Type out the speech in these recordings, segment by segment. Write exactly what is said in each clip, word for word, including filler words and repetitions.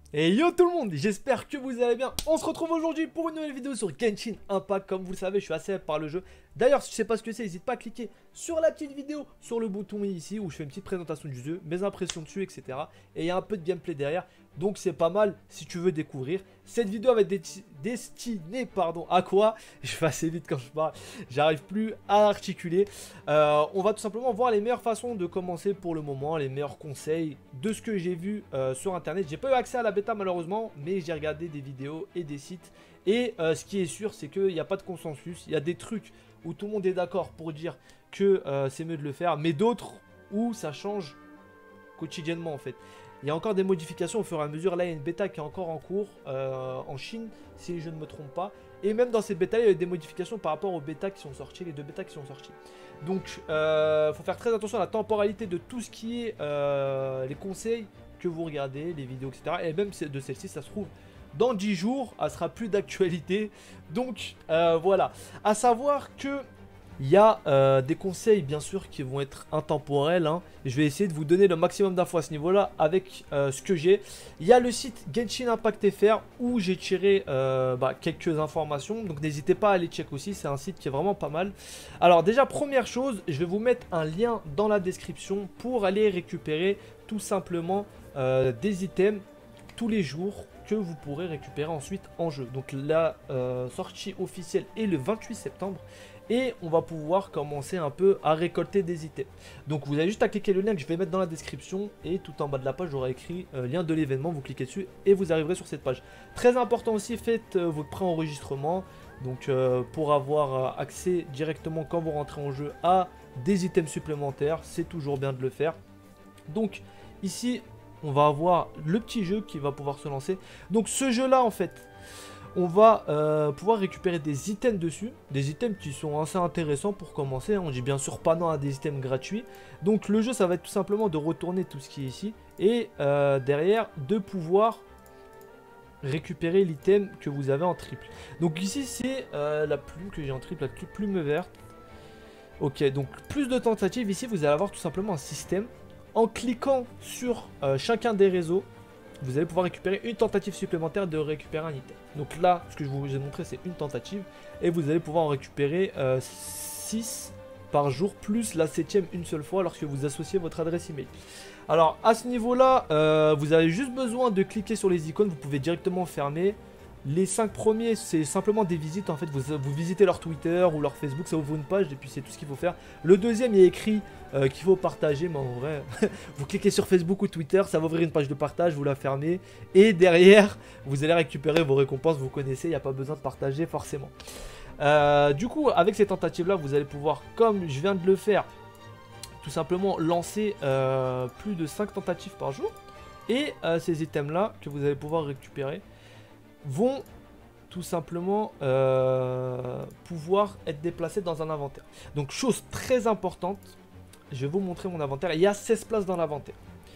Et yo tout le monde, j'espère que vous allez bien. On se retrouve aujourd'hui pour une nouvelle vidéo sur Genshin Impact. Comme vous le savez, je suis assez hype par le jeu. D'ailleurs, si tu sais pas ce que c'est, n'hésite pas à cliquer sur la petite vidéo, sur le bouton ici où je fais une petite présentation du jeu, mes impressions dessus, et cetera. Et il y a un peu de gameplay derrière, donc c'est pas mal si tu veux découvrir. Cette vidéo va être destinée pardon, à quoi? Je fais assez vite quand je parle, j'arrive plus à articuler. Euh, on va tout simplement voir les meilleures façons de commencer pour le moment, les meilleurs conseils de ce que j'ai vu euh, sur internet. J'ai pas eu accès à la bêta malheureusement, mais j'ai regardé des vidéos et des sites. Et euh, ce qui est sûr, c'est qu'il n'y a pas de consensus. Il y a des trucs où tout le monde est d'accord pour dire que euh, c'est mieux de le faire, mais d'autres où ça change quotidiennement en fait. Il y a encore des modifications au fur et à mesure. Là, il y a une bêta qui est encore en cours euh, en Chine, si je ne me trompe pas. Et même dans cette bêta, il y a des modifications par rapport aux bêtas qui sont sorties, les deux bêtas qui sont sorties. Donc, il euh, faut faire très attention à la temporalité de tout ce qui est euh, les conseils que vous regardez, les vidéos, et cetera. Et même de celle-ci, ça se trouve, dans dix jours, elle sera plus d'actualité. Donc, euh, voilà. À savoir que il y a euh, des conseils bien sûr qui vont être intemporels, hein. Je vais essayer de vous donner le maximum d'infos à ce niveau là avec euh, ce que j'ai. Il y a le site Genshin Impact F R où j'ai tiré euh, bah, quelques informations. Donc n'hésitez pas à aller check aussi, c'est un site qui est vraiment pas mal. Alors déjà première chose, je vais vous mettre un lien dans la description pour aller récupérer tout simplement euh, des items tous les jours que vous pourrez récupérer ensuite en jeu. Donc la euh, sortie officielle est le vingt-huit septembre. Et on va pouvoir commencer un peu à récolter des items. Donc vous avez juste à cliquer le lien que je vais mettre dans la description. Et tout en bas de la page, j'aurai écrit euh, lien de l'événement. Vous cliquez dessus et vous arriverez sur cette page. Très important aussi, faites euh, votre pré-enregistrement. Donc euh, pour avoir euh, accès directement quand vous rentrez en jeu à des items supplémentaires. C'est toujours bien de le faire. Donc ici, on va avoir le petit jeu qui va pouvoir se lancer. Donc ce jeu là en fait, on va euh, pouvoir récupérer des items dessus, des items qui sont assez intéressants pour commencer. On dit bien sûr pas non à des items gratuits. Donc le jeu, ça va être tout simplement de retourner tout ce qui est ici et euh, derrière de pouvoir récupérer l'item que vous avez en triple. Donc ici c'est euh, la plume que j'ai en triple, la plume verte. Ok, donc plus de tentatives. Ici vous allez avoir tout simplement un système. En cliquant sur euh, chacun des réseaux, vous allez pouvoir récupérer une tentative supplémentaire de récupérer un item. Donc là, ce que je vous ai montré, c'est une tentative. Et vous allez pouvoir en récupérer euh, six par jour, plus la septième une seule fois lorsque vous associez votre adresse email. Alors à ce niveau-là, euh, vous avez juste besoin de cliquer sur les icônes. Vous pouvez directement fermer. Les cinq premiers, c'est simplement des visites. En fait, vous, vous visitez leur Twitter ou leur Facebook, ça ouvre une page et puis c'est tout ce qu'il faut faire. Le deuxième, il y a écrit euh, qu'il faut partager, mais en vrai, vous cliquez sur Facebook ou Twitter, ça va ouvrir une page de partage, vous la fermez. Et derrière, vous allez récupérer vos récompenses, vous connaissez, il n'y a pas besoin de partager forcément. Euh, du coup, avec ces tentatives-là, vous allez pouvoir, comme je viens de le faire, tout simplement lancer euh, plus de cinq tentatives par jour. Et euh, ces items-là que vous allez pouvoir récupérer vont tout simplement euh, pouvoir être déplacés dans un inventaire. Donc chose très importante, je vais vous montrer mon inventaire. Il y a seize places dans l'inventaire.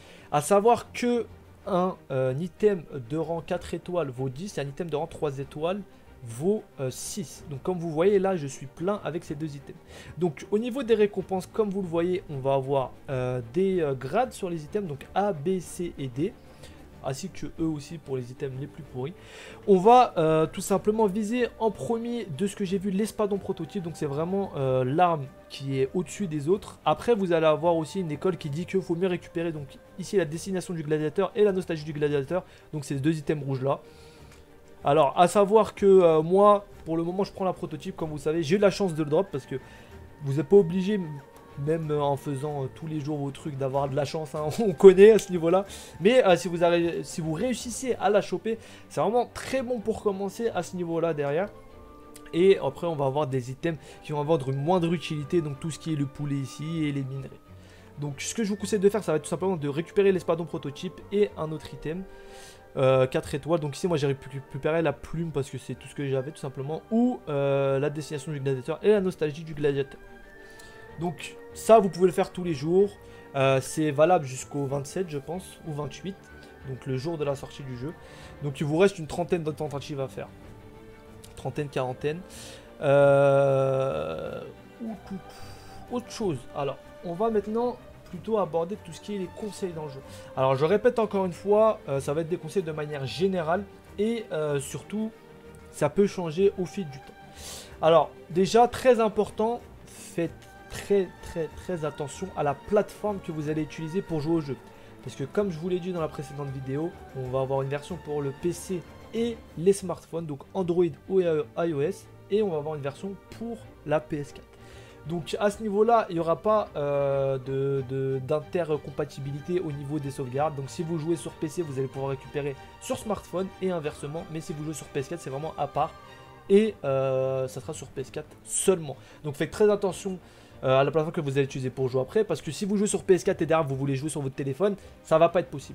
À savoir que un, euh, un item de rang quatre étoiles vaut dix et un item de rang trois étoiles vaut euh, six. Donc comme vous voyez là, je suis plein avec ces deux items. Donc au niveau des récompenses, comme vous le voyez, on va avoir euh, des euh, grades sur les items, donc A, B, C et D, ainsi que eux aussi pour les items les plus pourris. On va euh, tout simplement viser en premier, de ce que j'ai vu, l'espadon prototype. Donc c'est vraiment euh, l'arme qui est au-dessus des autres. Après vous allez avoir aussi une école qui dit qu'il faut mieux récupérer, donc ici la destination du gladiateur et la nostalgie du gladiateur. Donc c'est ces deux items rouges là. Alors à savoir que euh, moi pour le moment je prends la prototype. Comme vous savez, j'ai eu la chance de le drop parce que vous n'êtes pas obligé, même en faisant euh, tous les jours vos trucs, d'avoir de la chance, hein, on connaît à ce niveau-là. Mais euh, si, vous avez, si vous réussissez à la choper, c'est vraiment très bon pour commencer à ce niveau-là derrière. Et après, on va avoir des items qui vont avoir une moindre utilité, donc tout ce qui est le poulet ici et les minerais. Donc ce que je vous conseille de faire, ça va être tout simplement de récupérer l'espadon prototype et un autre item. Euh, quatre étoiles, donc ici moi j'ai récupéré la plume parce que c'est tout ce que j'avais tout simplement, ou euh, la destination du gladiateur et la nostalgie du gladiateur. Donc ça vous pouvez le faire tous les jours, euh, c'est valable jusqu'au vingt-sept je pense, ou vingt-huit, donc le jour de la sortie du jeu. Donc il vous reste une trentaine de tentatives à faire, trentaine, quarantaine. Euh... Autre chose, alors on va maintenant plutôt aborder tout ce qui est les conseils dans le jeu. Alors je répète encore une fois, euh, ça va être des conseils de manière générale et euh, surtout ça peut changer au fil du temps. Alors déjà très important, faites très très très attention à la plateforme que vous allez utiliser pour jouer au jeu. Parce que comme je vous l'ai dit dans la précédente vidéo, on va avoir une version pour le P C et les smartphones, donc Android ou iOS, et on va avoir une version pour la P S quatre. Donc à ce niveau-là, il n'y aura pas euh, de, de, d'intercompatibilité au niveau des sauvegardes. Donc si vous jouez sur P C, vous allez pouvoir récupérer sur smartphone et inversement. Mais si vous jouez sur P S quatre, c'est vraiment à part. Et euh, ça sera sur P S quatre seulement. Donc faites très attention euh, à la plateforme que vous allez utiliser pour jouer après. Parce que si vous jouez sur P S quatre et derrière vous voulez jouer sur votre téléphone, ça va pas être possible.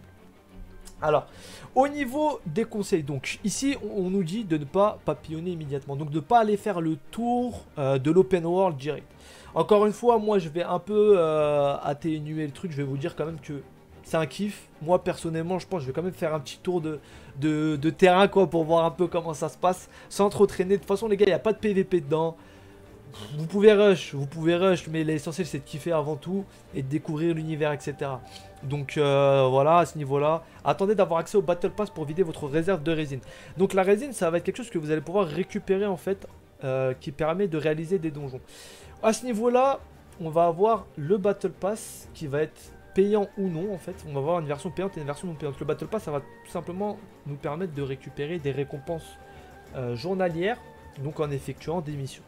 Alors, au niveau des conseils, donc ici on, on nous dit de ne pas papillonner immédiatement, donc de ne pas aller faire le tour euh, de l'open world direct. Encore une fois, moi je vais un peu euh, atténuer le truc, je vais vous dire quand même que c'est un kiff. Moi personnellement, je pense que je vais quand même faire un petit tour de, de, de terrain quoi, pour voir un peu comment ça se passe, sans trop traîner. De toute façon les gars, il n'y a pas de P V P dedans. Vous pouvez rush, vous pouvez rush, mais l'essentiel c'est de kiffer avant tout et de découvrir l'univers, et cetera. Donc euh, voilà, à ce niveau-là, attendez d'avoir accès au Battle Pass pour vider votre réserve de résine. Donc la résine, ça va être quelque chose que vous allez pouvoir récupérer en fait, euh, qui permet de réaliser des donjons. À ce niveau-là, on va avoir le Battle Pass qui va être payant ou non en fait. On va avoir une version payante et une version non payante. Le Battle Pass, ça va tout simplement nous permettre de récupérer des récompenses euh, journalières, donc en effectuant des missions.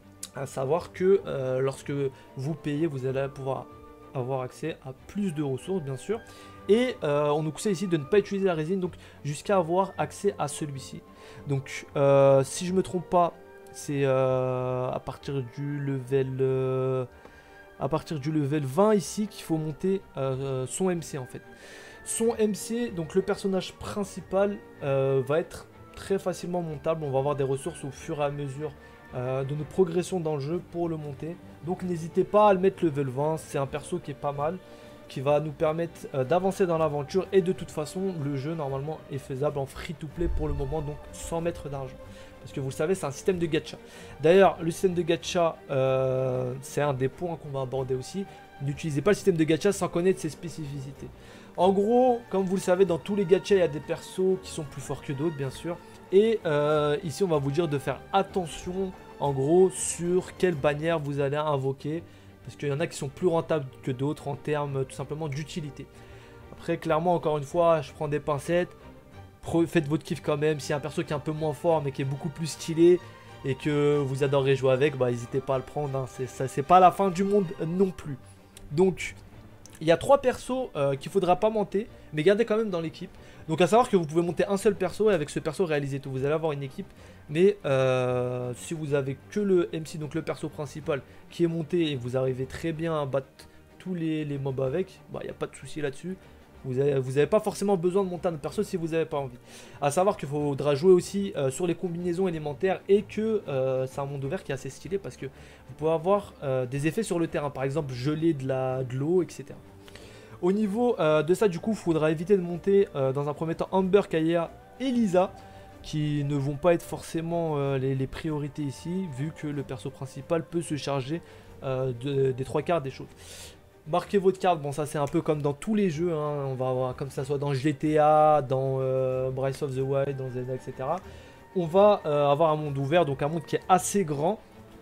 À savoir que euh, lorsque vous payez, vous allez pouvoir avoir accès à plus de ressources, bien sûr. Et euh, on nous conseille ici de ne pas utiliser la résine, donc jusqu'à avoir accès à celui-ci. Donc, euh, si je me trompe pas, c'est euh, à partir du level euh, à partir du level vingt ici qu'il faut monter euh, son M C en fait. Son M C, donc le personnage principal, euh, va être très facilement montable. On va avoir des ressources au fur et à mesure Euh, de nos progressions dans le jeu pour le monter. Donc n'hésitez pas à le mettre level vingt, c'est un perso qui est pas mal, qui va nous permettre euh, d'avancer dans l'aventure et de toute façon le jeu normalement est faisable en free to play pour le moment, donc sans mettre d'argent. Parce que vous le savez, c'est un système de gacha. D'ailleurs, le système de gacha, euh, c'est un des points qu'on va aborder aussi. N'utilisez pas le système de gacha sans connaître ses spécificités. En gros, comme vous le savez, dans tous les gachas, il y a des persos qui sont plus forts que d'autres, bien sûr. Et euh, ici, on va vous dire de faire attention, en gros, sur quelle bannière vous allez invoquer. Parce qu'il y en a qui sont plus rentables que d'autres en termes tout simplement d'utilité. Après, clairement, encore une fois, je prends des pincettes. Faites votre kiff quand même. S'il y a un perso qui est un peu moins fort, mais qui est beaucoup plus stylé, et que vous adorez jouer avec, bah n'hésitez pas à le prendre. Hein. C'est pas la fin du monde non plus. Donc, il y a trois persos euh, qu'il ne faudra pas monter, mais gardez quand même dans l'équipe. Donc à savoir que vous pouvez monter un seul perso et avec ce perso réaliser tout. Vous allez avoir une équipe, mais euh, si vous avez que le M C, donc le perso principal, qui est monté et vous arrivez très bien à battre tous les, les mobs avec, bah il n'y a pas de souci là-dessus. Vous n'avez vous avez pas forcément besoin de monter un perso si vous n'avez pas envie. À savoir qu'il faudra jouer aussi euh, sur les combinaisons élémentaires et que euh, c'est un monde ouvert qui est assez stylé parce que vous pouvez avoir euh, des effets sur le terrain, par exemple geler de la de l'eau, et cetera. Au niveau euh, de ça, du coup, il faudra éviter de monter euh, dans un premier temps Amber, Kaya et Lisa, qui ne vont pas être forcément euh, les, les priorités ici, vu que le perso principal peut se charger euh, de, des trois quarts des choses. Marquez votre carte, bon ça c'est un peu comme dans tous les jeux, hein. On va avoir comme ça soit dans G T A, dans euh, Breath of the Wild, dans Zelda, et cetera. On va euh, avoir un monde ouvert, donc un monde qui est assez grand.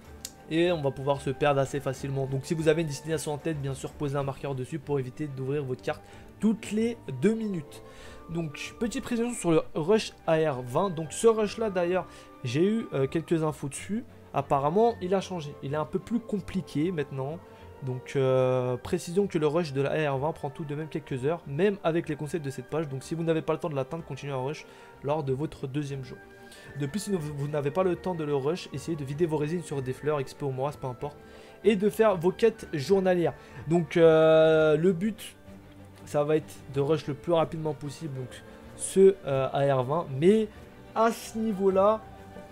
Et on va pouvoir se perdre assez facilement. Donc si vous avez une destination en tête, bien sûr posez un marqueur dessus pour éviter d'ouvrir votre carte toutes les deux minutes. Donc petite précision sur le rush A R vingt. Donc ce rush là d'ailleurs, j'ai eu euh, quelques infos dessus. Apparemment il a changé, il est un peu plus compliqué maintenant. Donc euh, précision que le rush de la A R vingt prend tout de même quelques heures, même avec les conseils de cette page. Donc si vous n'avez pas le temps de l'atteindre, continuez à rush lors de votre deuxième jour. De plus, si vous n'avez pas le temps de le rush, essayez de vider vos résines sur des fleurs, X P ou moras, peu importe. Et de faire vos quêtes journalières. Donc euh, le but, ça va être de rush le plus rapidement possible. Donc ce euh, A R vingt. Mais à ce niveau-là,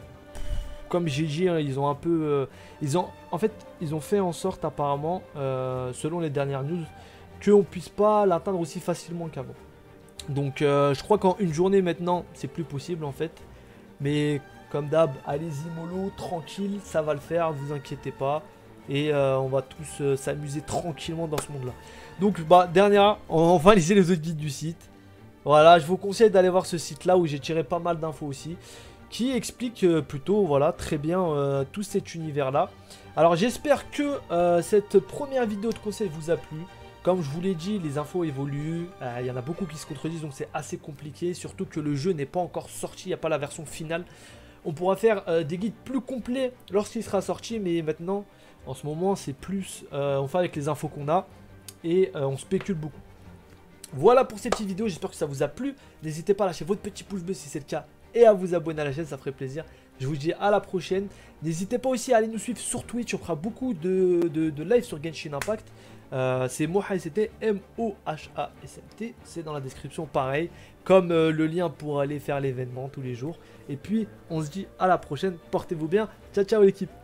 comme j'ai dit, hein, ils ont un peu... Euh, ils ont, en fait, ils ont fait en sorte apparemment, euh, selon les dernières news, qu'on puisse pas l'atteindre aussi facilement qu'avant. Donc euh, je crois qu'en une journée maintenant, c'est plus possible en fait. Mais comme d'hab, allez-y mollo, tranquille, ça va le faire, vous inquiétez pas. Et euh, on va tous euh, s'amuser tranquillement dans ce monde là. Donc bah dernière, on va laisser les autres guides du site. Voilà, je vous conseille d'aller voir ce site là où j'ai tiré pas mal d'infos aussi, qui explique euh, plutôt voilà très bien euh, tout cet univers là. Alors j'espère que euh, cette première vidéo de conseil vous a plu. Comme je vous l'ai dit, les infos évoluent, euh, il y en a beaucoup qui se contredisent, donc c'est assez compliqué, surtout que le jeu n'est pas encore sorti, il n'y a pas la version finale. On pourra faire euh, des guides plus complets lorsqu'il sera sorti, mais maintenant, en ce moment, c'est plus, euh, on fait avec les infos qu'on a, et euh, on spécule beaucoup. Voilà pour cette petite vidéo, j'espère que ça vous a plu. N'hésitez pas à lâcher votre petit pouce bleu si c'est le cas, et à vous abonner à la chaîne, ça ferait plaisir. Je vous dis à la prochaine. N'hésitez pas aussi à aller nous suivre sur Twitch, on fera beaucoup de, de, de live sur Genshin Impact. Euh, c'est MohaSMT, M O H A S M T, c'est dans la description pareil, comme euh, le lien pour aller faire l'événement tous les jours. Et puis on se dit à la prochaine, portez-vous bien, ciao ciao l'équipe.